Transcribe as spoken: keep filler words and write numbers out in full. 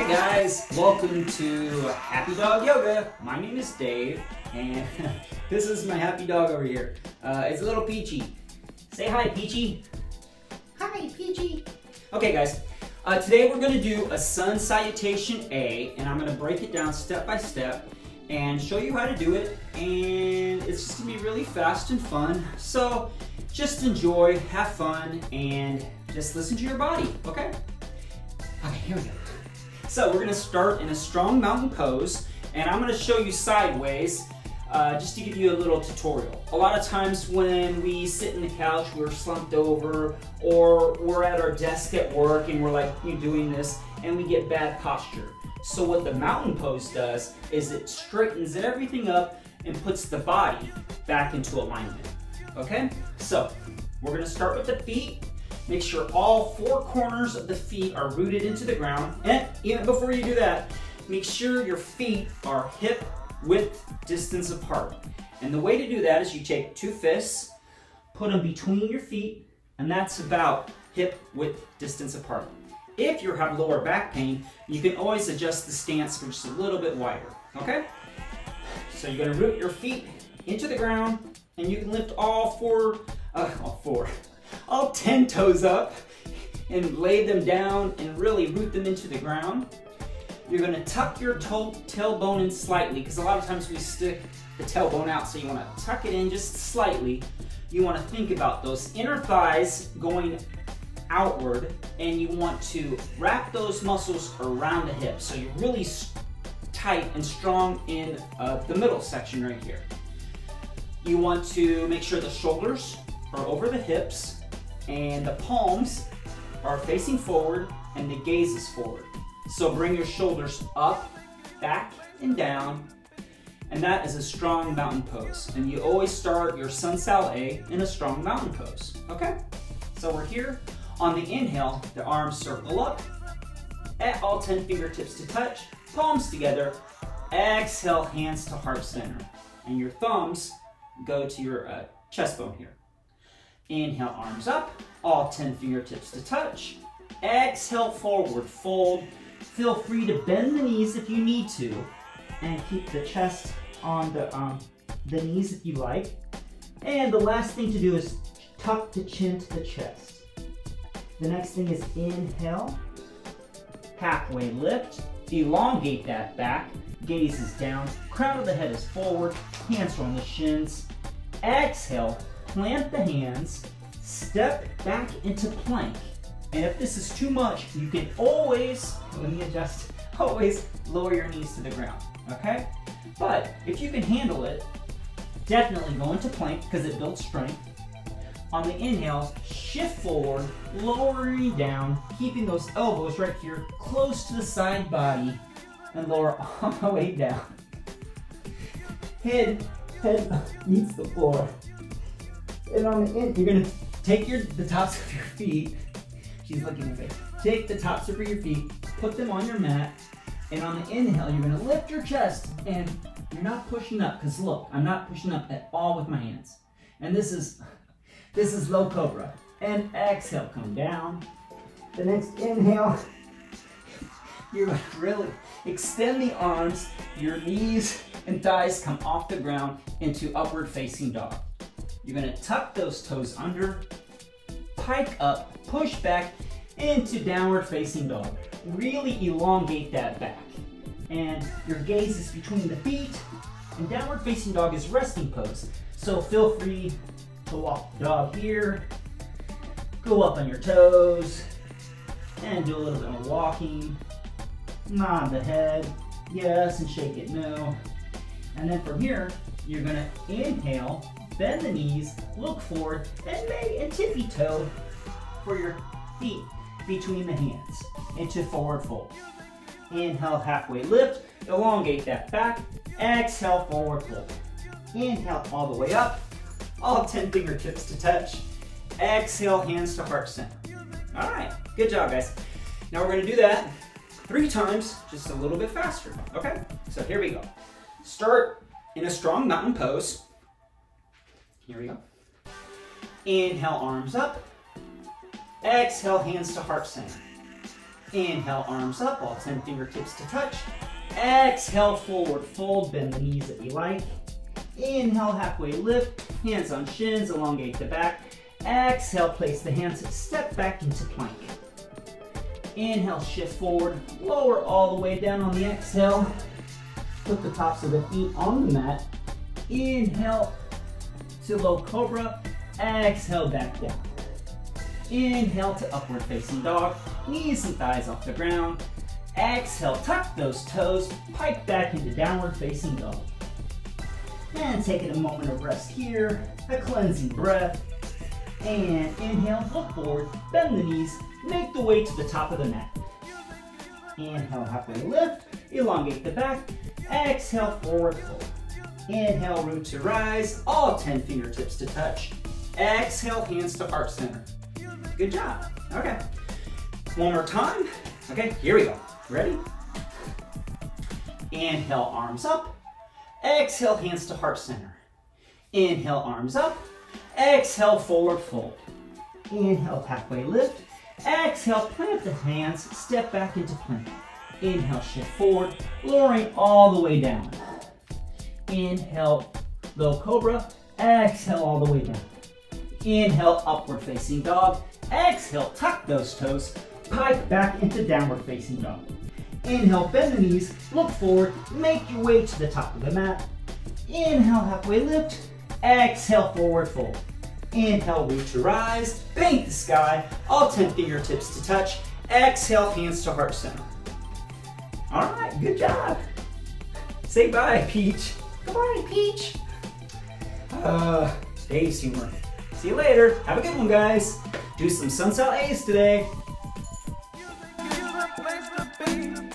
Hi guys, welcome to Happy Dog Yoga. My name is Dave, and this is my happy dog over here. Uh, it's a little Peachy. Say hi, Peachy. Hi, Peachy. Okay guys, uh, today we're gonna do a sun salutation A, and I'm gonna break it down step by step and show you how to do it, and it's just gonna be really fast and fun. So just enjoy, have fun, and just listen to your body, okay? Okay, here we go. So we're gonna start in a strong mountain pose, and I'm gonna show you sideways uh, just to give you a little tutorial. A lot of times when we sit in the couch, we're slumped over, or we're at our desk at work and we're like, you doing this, and we get bad posture. So what the mountain pose does is it straightens everything up and puts the body back into alignment, okay? So we're gonna start with the feet. Make sure all four corners of the feet are rooted into the ground. And even before you do that, make sure your feet are hip width distance apart. And the way to do that is you take two fists, put them between your feet, and that's about hip width distance apart. If you have lower back pain, you can always adjust the stance for just a little bit wider, okay? So you're gonna root your feet into the ground, and you can lift all four, uh, all four, all ten toes up and lay them down and really root them into the ground. You're gonna tuck your toe, tailbone in slightly, because a lot of times we stick the tailbone out, so you wanna tuck it in just slightly. You wanna think about those inner thighs going outward, and you want to wrap those muscles around the hips, so you're really tight and strong in uh, the middle section right here. You want to make sure the shoulders are over the hips, and the palms are facing forward, and the gaze is forward. So bring your shoulders up, back, and down, and that is a strong mountain pose. And you always start your sun sal A in a strong mountain pose, okay? So we're here. On the inhale, the arms circle up, at all ten fingertips to touch, palms together. Exhale, hands to heart center, and your thumbs go to your uh, chest bone here. Inhale, arms up, all ten fingertips to touch. Exhale, forward fold. Feel free to bend the knees if you need to, and keep the chest on the, um, the knees if you like. And the last thing to do is tuck the chin to the chest. The next thing is inhale, halfway lift, elongate that back, gaze is down, crown of the head is forward, hands are on the shins. Exhale, plant the hands, step back into plank. And if this is too much, you can always, let me adjust, always lower your knees to the ground, okay? But if you can handle it, definitely go into plank because it builds strength. On the inhale, shift forward, lowering down, keeping those elbows right here close to the side body, and lower all the way down. Head, head meets the floor. And on the end, you're gonna take your the tops of your feet. She's looking at me. Take the tops of your feet, put them on your mat, and on the inhale, you're gonna lift your chest, and you're not pushing up, because look, I'm not pushing up at all with my hands. And this is this is low cobra. And exhale, come down. The next inhale, you're gonna really extend the arms, your knees and thighs come off the ground into upward facing dog. You're gonna tuck those toes under, pike up, push back into downward facing dog. Really elongate that back. And your gaze is between the feet, and downward facing dog is resting pose. So feel free to walk the dog here, go up on your toes, and do a little bit of walking. Nod the head, yes, and shake it, no. And then from here, you're gonna inhale, bend the knees, look forward, and may and tippy toe for your feet between the hands into forward fold. Inhale, halfway lift, elongate that back. Exhale, forward fold. Inhale all the way up, all ten fingertips to touch. Exhale, hands to heart center. All right, good job, guys. Now we're gonna do that three times, just a little bit faster, okay? So here we go. Start in a strong mountain pose. Here we go. Inhale, arms up. Exhale, hands to heart center. Inhale, arms up, all ten fingertips to touch. Exhale, forward fold, bend the knees if you like. Inhale, halfway lift, hands on shins, elongate the back. Exhale, place the hands, step back into plank. Inhale, shift forward, lower all the way down on the exhale. Put the tops of the feet on the mat. Inhale to low cobra, exhale back down. Inhale to upward facing dog, knees and thighs off the ground. Exhale, tuck those toes, pike back into downward facing dog. And taking a moment of rest here, a cleansing breath. And inhale, look forward, bend the knees, make the way to the top of the mat. Inhale, halfway lift, elongate the back. Exhale, forward fold. Inhale, root to rise, all ten fingertips to touch. Exhale, hands to heart center. Good job. Okay. One more time. Okay, here we go. Ready? Inhale, arms up. Exhale, hands to heart center. Inhale, arms up. Exhale, forward fold. Inhale, halfway lift. Exhale, plant the hands, step back into plank. Inhale, shift forward, lowering all the way down. Inhale, low cobra. Exhale, all the way down. Inhale, upward facing dog. Exhale, tuck those toes, pike back into downward facing dog. Inhale, bend the knees, look forward, make your way to the top of the mat. Inhale, halfway lift. Exhale, forward fold. Inhale, root to rise, paint the sky, all ten fingertips to touch. Exhale, hands to heart center. All right, good job. Say bye, Peach. Goodbye, Peach. Uh, Dave's humor. See you later. Have a good one, guys. Do some Sun Sal A's today.